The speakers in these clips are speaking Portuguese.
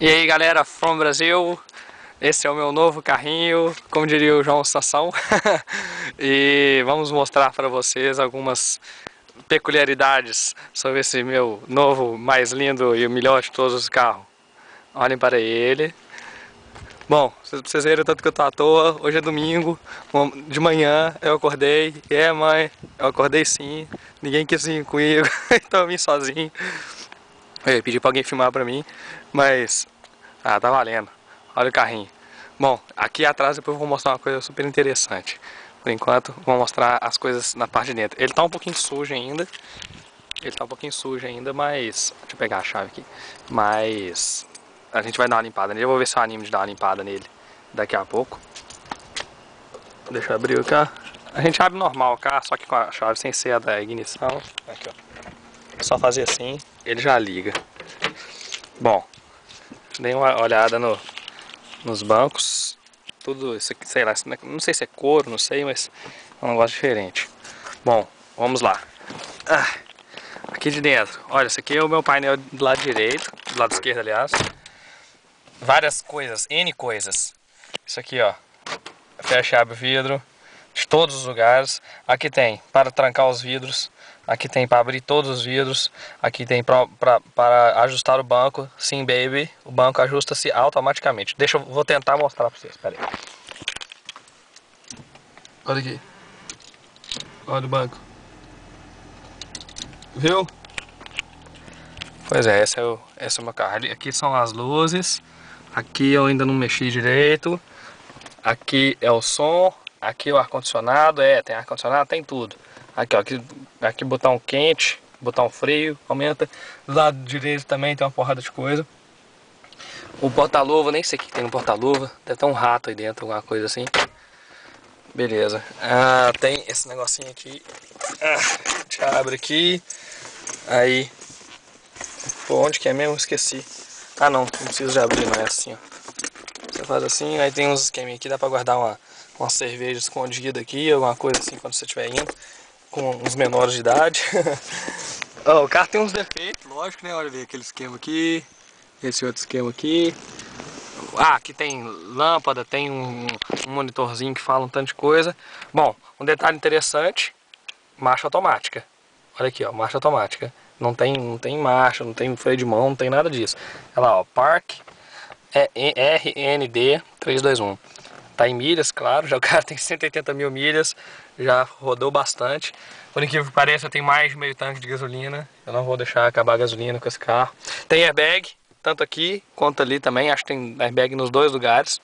E aí galera, from Brasil, esse é o meu novo carrinho, como diria o João Sassão. E vamos mostrar para vocês algumas peculiaridades sobre esse meu novo, mais lindo e o melhor de todos os carros. Olhem para ele. Bom, pra vocês verem o tanto que eu tô à toa, hoje é domingo, de manhã eu acordei, mãe, eu acordei sim, ninguém quis vir comigo, então eu vim sozinho. Eu pedi pra alguém filmar pra mim, mas tá valendo. Olha o carrinho. Bom, aqui atrás depois eu vou mostrar uma coisa super interessante. Por enquanto, vou mostrar as coisas na parte de dentro. Ele tá um pouquinho sujo ainda. Mas... deixa eu pegar a chave aqui. Mas... a gente vai dar uma limpada nele. Eu vou ver se eu animo de dar uma limpada nele daqui a pouco. Deixa eu abrir o carro. A gente abre normal o carro, só que com a chave sem ser a da ignição. Aqui, ó. Só fazer assim, ele já liga. Bom, dei uma olhada nos bancos. Tudo isso aqui, sei lá, não sei se é couro, não sei, mas é um negócio diferente. Bom, vamos lá. Aqui de dentro, olha, esse aqui é o meu painel do lado direito, do lado esquerdo, aliás. Várias coisas, N coisas. Isso aqui, ó, fecha e abre o vidro de todos os lugares. Aqui tem para trancar os vidros. Aqui tem para abrir todos os vidros. Aqui tem para ajustar o banco. Sim, baby. O banco ajusta-se automaticamente. Vou tentar mostrar para vocês. Espera aí. Olha aqui. Olha o banco. Viu? Pois é, esse é o meu carro. Aqui são as luzes. Aqui eu ainda não mexi direito. Aqui é o som. Aqui o ar-condicionado. Tem ar-condicionado, tem tudo. Aqui, ó, aqui botão quente, botão frio, aumenta. Do lado direito também tem uma porrada de coisa. O porta-luva, nem sei o que tem no porta-luva. Deve ter um rato aí dentro, alguma coisa assim. Beleza. Tem esse negocinho aqui. Deixa eu abrir aqui. Aí. Pô, onde que é mesmo? Esqueci. Não precisa de abrir, não é assim, ó. Você faz assim, aí tem uns esqueminha aqui, dá pra guardar uma cerveja escondida aqui, alguma coisa assim quando você estiver indo. Com uns menores de idade. O carro tem uns defeitos, lógico, né? Olha ali, aquele esquema aqui. Esse outro esquema aqui. Aqui tem lâmpada, tem um monitorzinho que fala um tanto de coisa. Bom, um detalhe interessante: marcha automática. Olha aqui, ó, marcha automática. Não tem marcha, não tem freio de mão, não tem nada disso. Olha lá, ó, Park RND 321. Tá em milhas, claro, já o cara tem 180 mil milhas, já rodou bastante. Por incrível que pareça, tem mais de meio tanque de gasolina. Eu não vou deixar acabar a gasolina com esse carro. Tem airbag, tanto aqui quanto ali também. Acho que tem airbag nos dois lugares.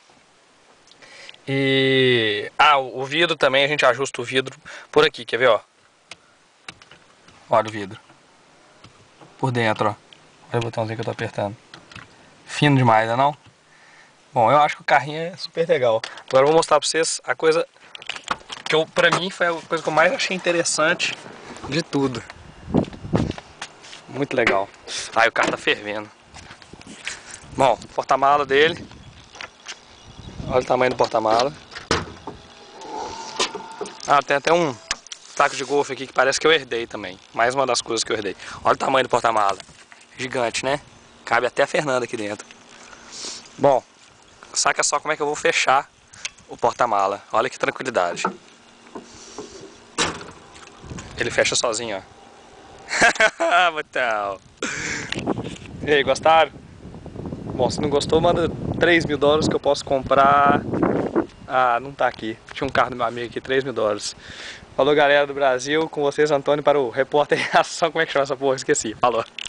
E... o vidro também, a gente ajusta o vidro por aqui, quer ver, ó? Olha o vidro. Por dentro, ó. Olha o botãozinho que eu tô apertando. Fino demais, não? Bom, eu acho que o carrinho é super legal. Agora eu vou mostrar pra vocês a coisa que pra mim foi a coisa que eu mais achei interessante de tudo. Muito legal. O carro tá fervendo. Bom, porta-mala dele. Olha o tamanho do porta-mala. Tem até um taco de golfe aqui que parece que eu herdei também. Mais uma das coisas que eu herdei. Olha o tamanho do porta-mala. Gigante, né? Cabe até a Fernanda aqui dentro. Bom, saca só como é que eu vou fechar o porta-mala. Olha que tranquilidade. Ele fecha sozinho, ó. Botão. E aí, gostaram? Bom, se não gostou, manda $3.000 que eu posso comprar. Não tá aqui. Tinha um carro do meu amigo aqui, $3.000. Falou, galera do Brasil. Com vocês, Antônio, para o Repórter em Ação. Como é que chama essa porra? Esqueci. Falou.